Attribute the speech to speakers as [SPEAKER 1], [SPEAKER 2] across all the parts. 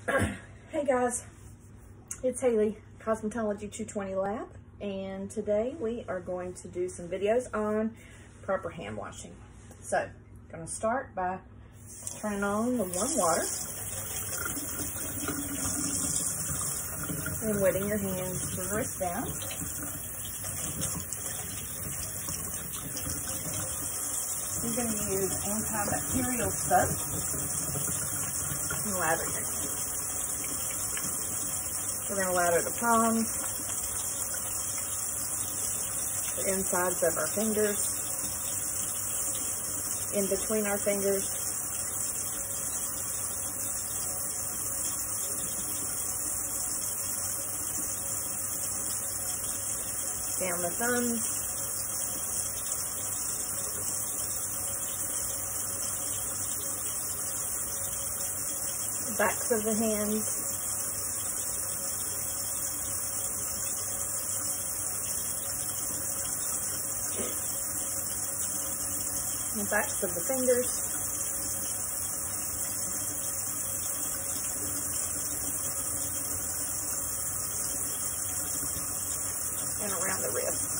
[SPEAKER 1] Hey guys, it's Haley, Cosmetology 220 Lab, and today we are going to do some videos on proper hand washing. So, I'm going to start by turning on the warm water and wetting your hands from the wrist down. You're going to use antibacterial soap and lather your hands. We're going to lather the palms, the insides of our fingers, in between our fingers, down the thumbs, the backs of the hands, the backs of the fingers, and around the wrist.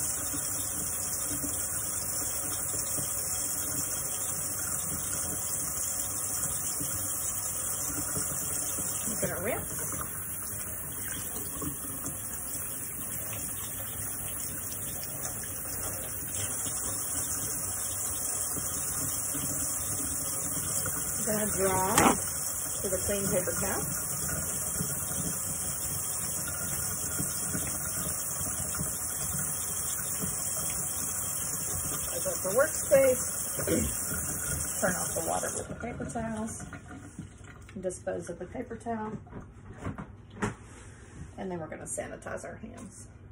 [SPEAKER 1] You're going to rinse. Going to dry with a clean paper towel. Open up the workspace. Turn off the water with the paper towels. Dispose of the paper towel. And then we're going to sanitize our hands.